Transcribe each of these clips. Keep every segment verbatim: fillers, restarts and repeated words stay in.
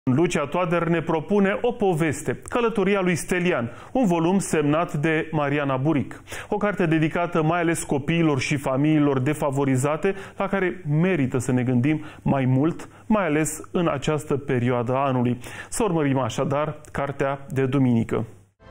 Lucia Toader ne propune o poveste, Călătoria lui Stelian, un volum semnat de Mariana Buric. O carte dedicată mai ales copiilor și familiilor defavorizate, la care merită să ne gândim mai mult, mai ales în această perioadă a anului. Să urmărim așadar cartea de duminică.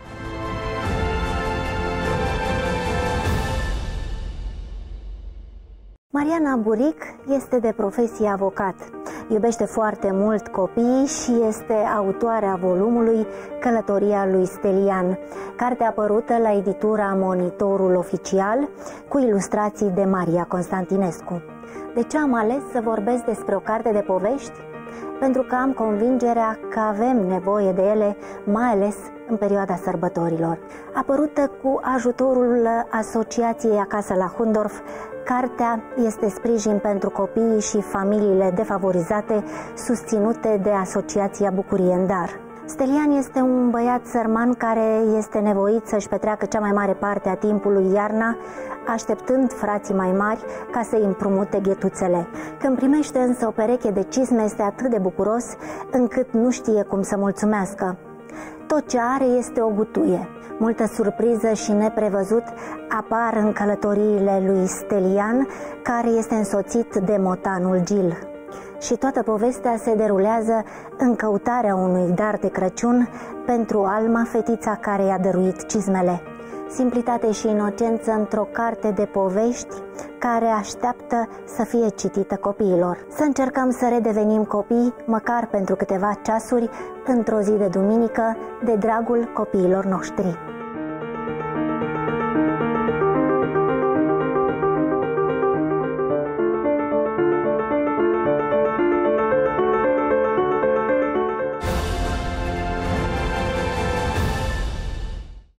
Mariana Buric este de profesie avocat. Iubește foarte mult copiii și este autoarea volumului Călătoria lui Stelian, carte apărută la editura Monitorul Oficial, cu ilustrații de Maria Constantinescu. De ce am ales să vorbesc despre o carte de povești? Pentru că am convingerea că avem nevoie de ele, mai ales în perioada sărbătorilor. Apărută cu ajutorul Asociației Acasă la Hundorf, cartea este sprijin pentru copiii și familiile defavorizate, susținute de Asociația Bucurie în Dar. Stelian este un băiat sărman care este nevoit să-și petreacă cea mai mare parte a timpului iarna, așteptând frații mai mari ca să-i împrumute ghetuțele. Când primește însă o pereche de cizme, este atât de bucuros încât nu știe cum să mulțumească. Tot ce are este o gutuie. Multă surpriză și neprevăzut apar în călătoriile lui Stelian, care este însoțit de motanul Gil. Și toată povestea se derulează în căutarea unui dar de Crăciun pentru Alma, fetița care i-a dăruit cizmele. Simplitate și inocență într-o carte de povești care așteaptă să fie citită copiilor. Să încercăm să redevenim copii, măcar pentru câteva ceasuri, într-o zi de duminică, de dragul copiilor noștri.